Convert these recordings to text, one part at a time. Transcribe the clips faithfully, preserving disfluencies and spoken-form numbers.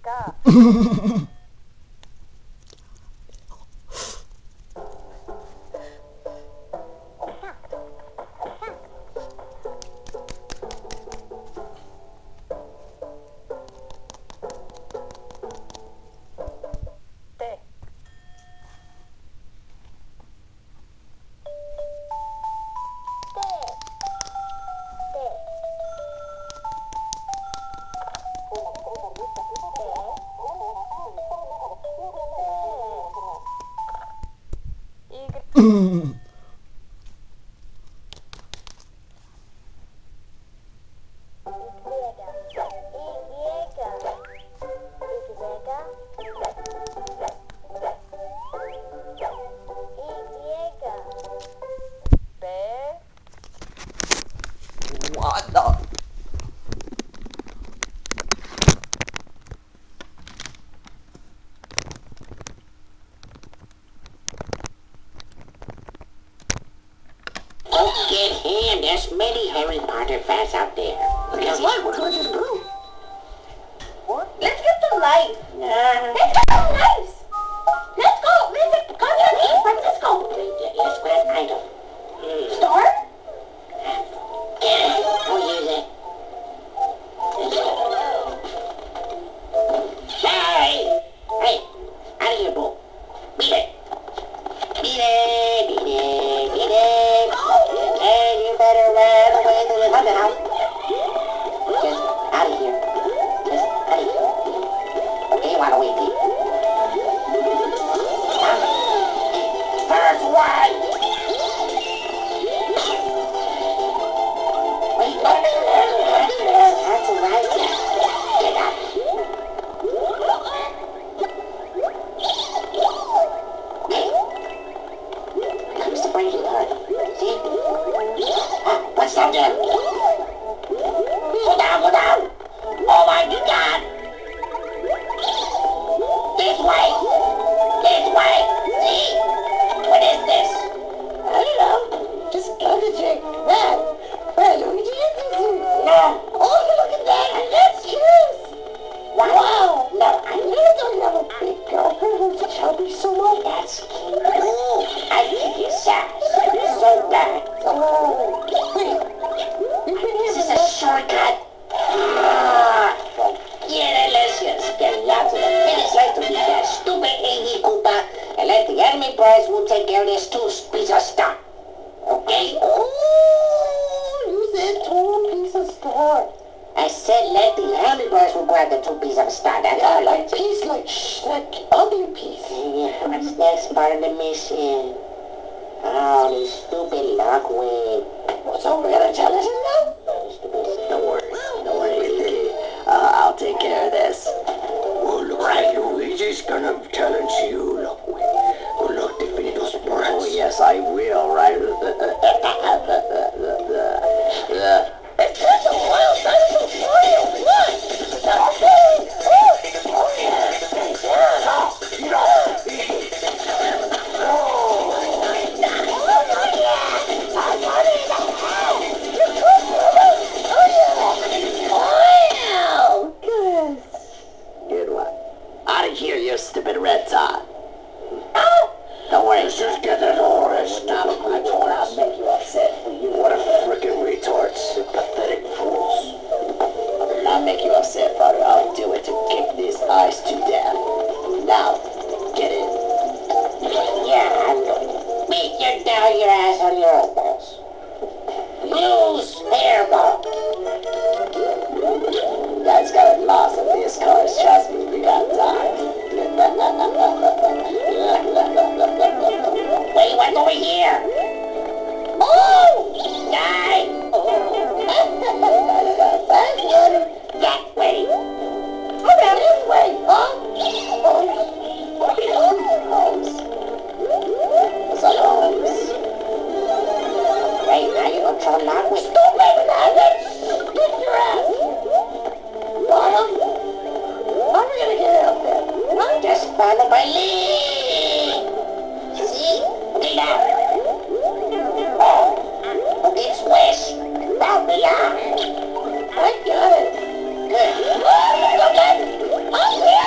Ka. What the? Don't get him. There's many Harry Potter fans out there. Well, guess what? We're going to the blue. What? Let's get the light. Uh, Let's get the lights. Let's go. Visit Conrad San Francisco. Let's grab an item. Mm. Store? Get it. Don't use it. Hey! Hey! Out of here, boo. Beat it. Beat it. Beat it. Beat it. And you better run away to the other house. Just out of here. Just out of here. Okay, run away, Pete. First one! Wait, no, no, no, no. That's right. Get up. Hey. Comes the breaking heart. See? Ah, what's down there? Go down, go down! Oh my God! This way! This way! See? What is this? I don't know. Just garbage. Red. Red, Luigi. No. Oh, look at that. That's cute. Wow. No, I never don't have a big girl who chubby so much. That's cute. I think it's sad. So bad. Oh. Wait. This is a shortcut. Ah, forget it. Let's just get out to the finish line to beat that stupid Iggy Koopa and let the enemy boys will take care of this two piece of stuff. Okay? Oh, you said two piece of stuff. I said let the enemy boys will grab the two piece of stuff. That's yeah, all like piece, like shh, like ugly piece. Yeah, what's next part of the mission? Oh, this stupid Lockwood. What's over here to tell us now? Don't worry, don't worry. Uh, I'll take care of this. Well, right, Luigi's gonna challenge you, Lockwood. Good luck defeating those brats. Oh, yes, I will, right? It's such a wild dinosaur party or what? Good one. Out of here, you stupid red tot. Don't worry. Let's just get that horse. Stop it, my toy. I'll make you upset. What a frickin' retards. Pathetic fools. I'll make you upset, brother. I'll do it to kick these eyes to death. Now, get in. Yeah, I'm going. Beat your down your ass on your elbows. Lose hairball. Guys got lost in these cars. Trust me, we got time. Wait, what's over here? Oh! Die! That's good. That way. Around this way, huh? Holmes. What's up, Holmes? Right, now you're gonna try to knock me. Stop making that! Let's get your ass! Bottom? How are we gonna get out there? Huh? Just follow my lead! See? Okay, now. Oh! Okay, swish! Help me out! I got it! Good. Oh, okay! Oh, yeah!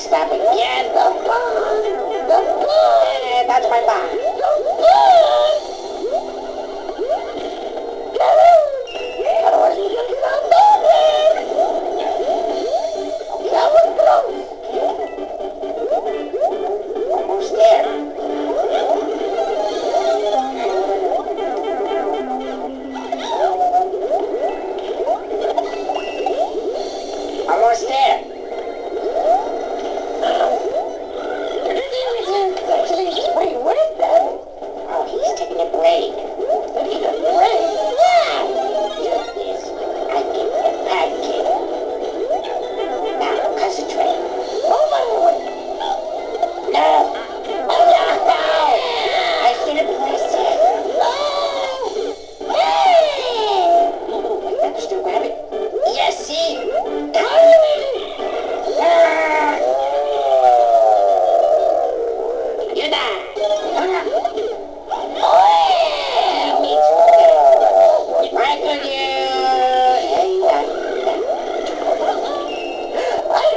messed up again. The barn. The barn. Eh, that's my barn. The barn. Get out. Otherwise we can get out there. That was close. Almost there. Almost there.